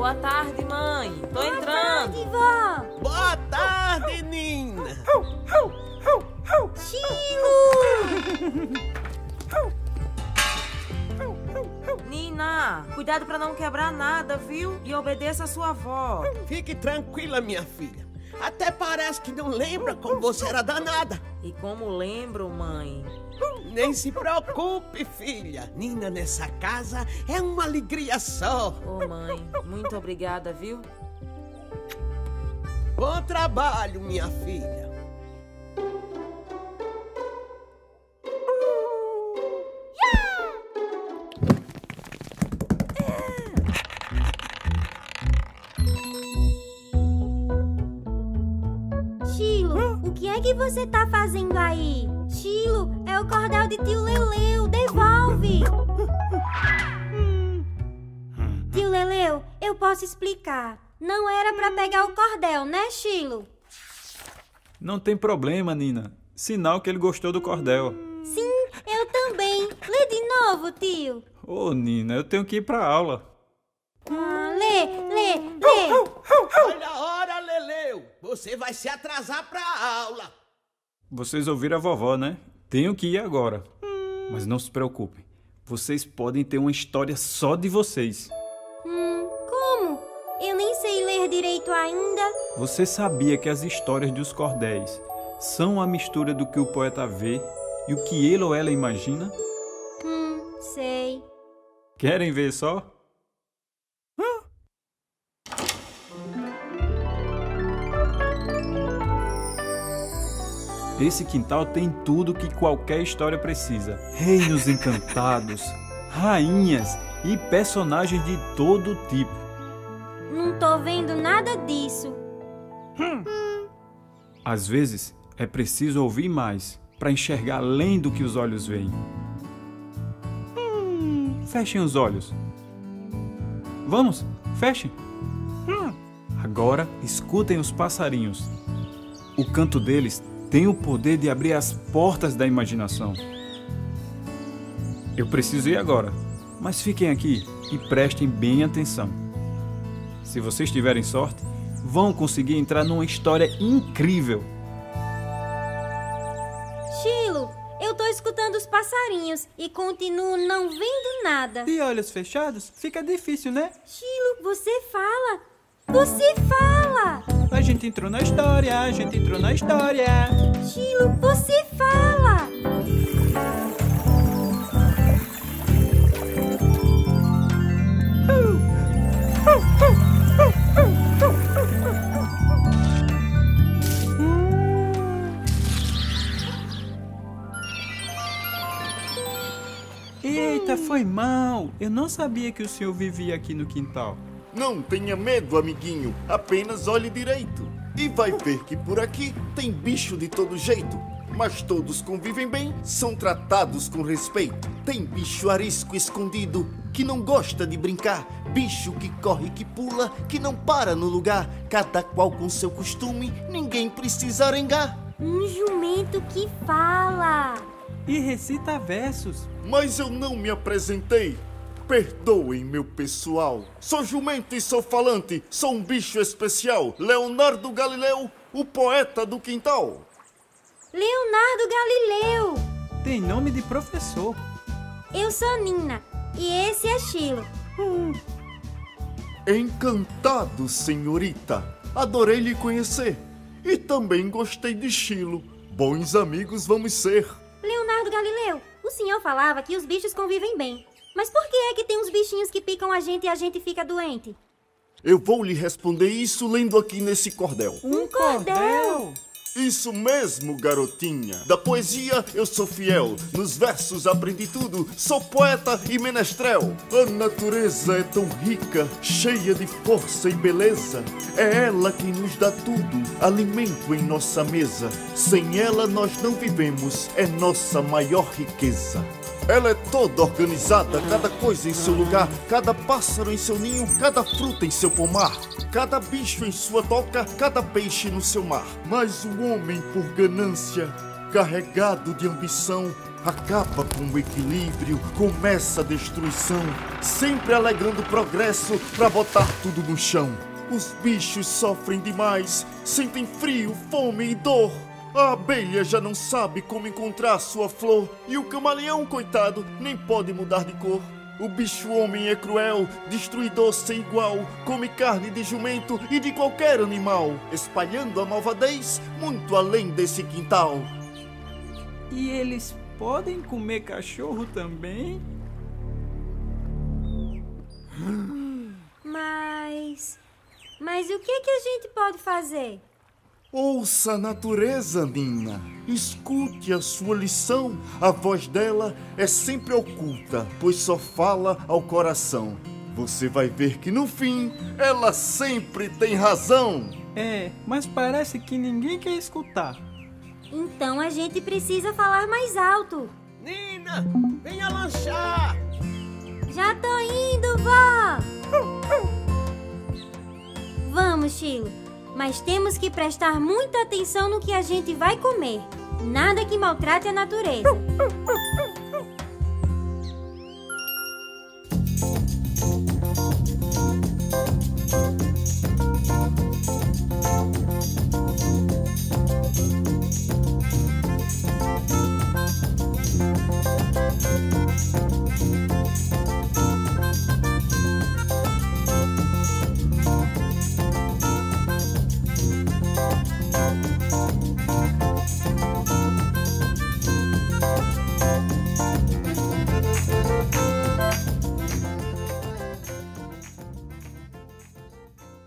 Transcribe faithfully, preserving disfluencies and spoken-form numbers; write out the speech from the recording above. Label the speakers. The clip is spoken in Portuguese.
Speaker 1: Boa tarde, mãe. Tô
Speaker 2: Boa
Speaker 1: entrando.
Speaker 2: tarde, vó.
Speaker 3: Boa tarde, Nina.
Speaker 2: Chilo!
Speaker 1: Nina, cuidado pra não quebrar nada, viu? E obedeça a sua avó.
Speaker 3: Fique tranquila, minha filha. Até parece que não lembra como você era danada.
Speaker 1: E como lembro, mãe?
Speaker 3: Nem se preocupe, filha. Nina nessa casa é uma alegria só.
Speaker 1: Ô, mãe, muito obrigada, viu?
Speaker 3: Bom trabalho, minha filha.
Speaker 2: Chilo, o que é que você tá fazendo aí? Chilo, é o cordel de tio Leleu, devolve! Tio Leleu, eu posso explicar. Não era pra pegar o cordel, né, Chilo?
Speaker 4: Não tem problema, Nina. Sinal que ele gostou do cordel.
Speaker 2: Sim, eu também. Lê de novo, tio.
Speaker 4: Ô, Nina, eu tenho que ir pra aula.
Speaker 2: Ah, lê, lê, lê.
Speaker 3: Olha a hora, Leleu. Você vai se atrasar pra aula.
Speaker 4: Vocês ouviram a vovó, né? Tenho que ir agora. Mas não se preocupem. Vocês podem ter uma história só de vocês.
Speaker 2: Hum, como? Eu nem sei ler direito ainda.
Speaker 4: Você sabia que as histórias dos cordéis são a mistura do que o poeta vê e o que ele ou ela imagina?
Speaker 2: Hum, sei.
Speaker 4: Querem ver só? Esse quintal tem tudo que qualquer história precisa. Reinos encantados, rainhas e personagens de todo tipo.
Speaker 2: Não tô vendo nada disso.
Speaker 4: Às vezes, é preciso ouvir mais para enxergar além do que os olhos veem. Fechem os olhos. Vamos, fechem. Agora, escutem os passarinhos. O canto deles tem o poder de abrir as portas da imaginação. Eu preciso ir agora, mas fiquem aqui e prestem bem atenção. Se vocês tiverem sorte, vão conseguir entrar numa história incrível.
Speaker 2: Chilo, eu tô escutando os passarinhos e continuo não vendo nada.
Speaker 4: De olhos fechados, fica difícil, né?
Speaker 2: Chilo, você fala. Você fala.
Speaker 4: A gente entrou na história, a gente entrou na história.
Speaker 2: Chilo, você fala.
Speaker 4: Eita, foi mal. Eu não sabia que o senhor vivia aqui no quintal.
Speaker 5: Não tenha medo, amiguinho. Apenas olhe direito. E vai ver que por aqui tem bicho de todo jeito. Mas todos convivem bem, são tratados com respeito. Tem bicho arisco escondido, que não gosta de brincar. Bicho que corre, que pula, que não para no lugar. Cada qual com seu costume, ninguém precisa arengar.
Speaker 2: Um jumento que fala.
Speaker 4: E recita versos.
Speaker 5: Mas eu não me apresentei. Perdoem, meu pessoal. Sou jumento e sou falante. Sou um bicho especial. Leonardo Galileu, o poeta do quintal.
Speaker 2: Leonardo Galileu.
Speaker 4: Tem nome de professor.
Speaker 2: Eu sou Nina e esse é Chilo.
Speaker 5: Encantado, senhorita. Adorei lhe conhecer. E também gostei de Chilo. Bons amigos vamos ser.
Speaker 2: Leonardo Galileu, o senhor falava que os bichos convivem bem. Mas por que é que tem uns bichinhos que picam a gente e a gente fica doente?
Speaker 5: Eu vou lhe responder isso lendo aqui nesse cordel.
Speaker 2: Um cordel?
Speaker 5: Isso mesmo, garotinha. Da poesia eu sou fiel. Nos versos aprendi tudo. Sou poeta e menestrel. A natureza é tão rica, cheia de força e beleza. É ela quem nos dá tudo, alimento em nossa mesa. Sem ela nós não vivemos, é nossa maior riqueza. Ela é toda organizada, cada coisa em seu lugar, cada pássaro em seu ninho, cada fruta em seu pomar, cada bicho em sua toca, cada peixe no seu mar. Mas o homem, por ganância, carregado de ambição, acaba com o equilíbrio, começa a destruição, sempre alegando progresso pra botar tudo no chão. Os bichos sofrem demais, sentem frio, fome e dor. A abelha já não sabe como encontrar sua flor, e o camaleão, coitado, nem pode mudar de cor. O bicho-homem é cruel, destruidor sem igual, come carne de jumento e de qualquer animal, espalhando a malvadez muito além desse quintal.
Speaker 4: E eles podem comer cachorro também?
Speaker 2: Mas... Mas o que que a gente pode fazer?
Speaker 5: Ouça a natureza, Nina. Escute a sua lição. A voz dela é sempre oculta, pois só fala ao coração. Você vai ver que no fim, ela sempre tem razão.
Speaker 4: É, mas parece que ninguém quer escutar.
Speaker 2: Então a gente precisa falar mais alto.
Speaker 3: Nina, venha lanchar!
Speaker 2: Já tô indo, vó! Vamos, Chilo. Mas temos que prestar muita atenção no que a gente vai comer. Nada que maltrate a natureza.